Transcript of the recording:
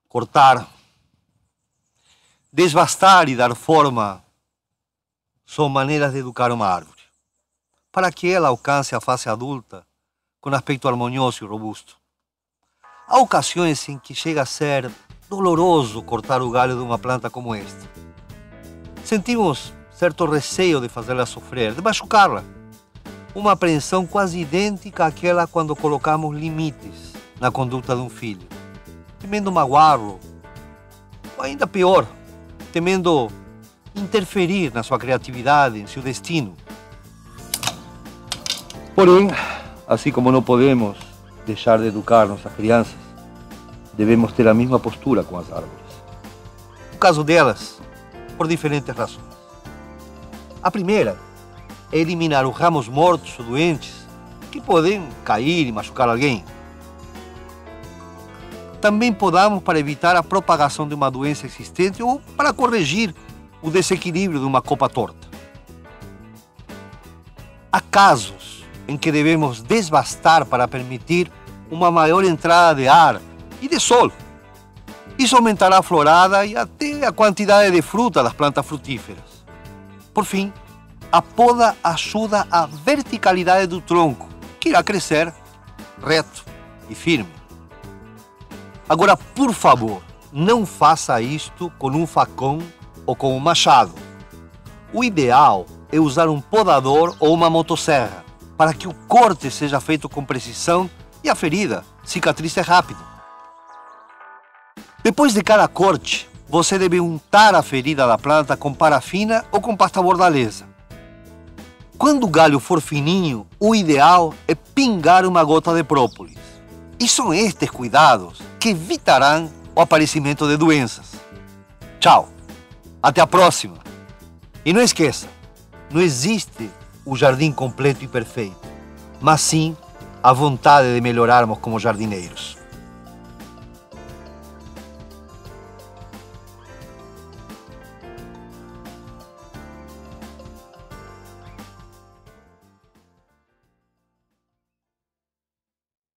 cortar, desbastar e dar forma são maneiras de educar uma árvore, para que ela alcance a fase adulta com aspecto harmonioso e robusto. Há ocasiões em que chega a ser doloroso cortar o galho de uma planta como esta. Sentimos certo receio de fazê-la sofrer, de machucá-la. Uma apreensão quase idêntica àquela quando colocamos limites na conduta de um filho, temendo magoá-lo, ou ainda pior, temendo interferir na sua criatividade, em seu destino. Porém, assim como não podemos deixar de educar nossas crianças, devemos ter a mesma postura com as árvores. No caso delas, por diferentes razões. A primeira é eliminar os ramos mortos ou doentes que podem cair e machucar alguém. Também podamos para evitar a propagação de uma doença existente ou para corrigir o desequilíbrio de uma copa torta. Há casos em que devemos desbastar para permitir uma maior entrada de ar e de sol. Isso aumentará a florada e até a quantidade de fruta das plantas frutíferas. Por fim, a poda ajuda a verticalidade do tronco, que irá crescer reto e firme. Agora, por favor, não faça isto com um facão ou com um machado. O ideal é usar um podador ou uma motosserra, para que o corte seja feito com precisão e a ferida cicatrize rápido. Depois de cada corte, você deve untar a ferida da planta com parafina ou com pasta bordaleza. Quando o galho for fininho, o ideal é pingar uma gota de própolis. E são estes cuidados que evitarão o aparecimento de doenças. Tchau! Até a próxima! E não esqueça, não existe o jardim completo e perfeito, mas sim a vontade de melhorarmos como jardineiros.